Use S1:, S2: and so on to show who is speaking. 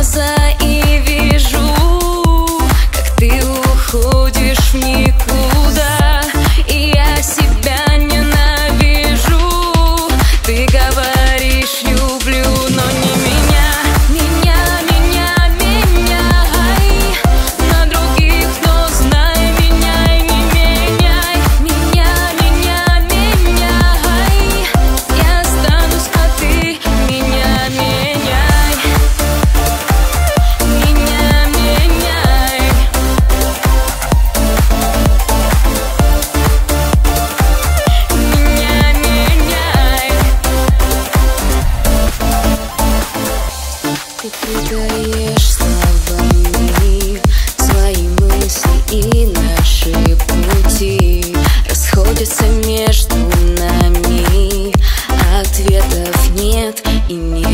S1: глаза и вижу, как ты уходишь в никуда, и я себя ненавижу. Ты говоришь люблю, но не меня. Меняй на других, но знай, меняй, не меняй. Меняй, я останусь, а ты меня меняй. Меня меняй. Меня меняй. Ты предаешь словами свои мысли, и наши пути расходятся между нами. Ответов нет и нет.